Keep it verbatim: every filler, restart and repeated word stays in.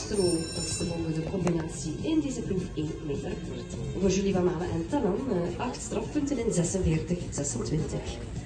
stro, dat is de volgende combinatie in deze proef één meter. Voor Julie van Malen en Tanan acht strafpunten in zesenveertig zesentwintig.